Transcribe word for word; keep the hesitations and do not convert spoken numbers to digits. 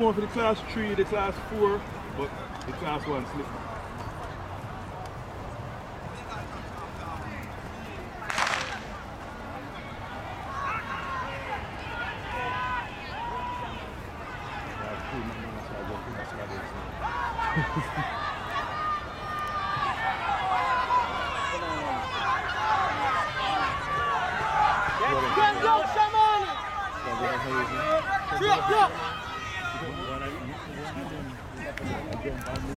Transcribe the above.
More for the class three, the class four, but the class one slip. Go, Shaman! Drop, drop!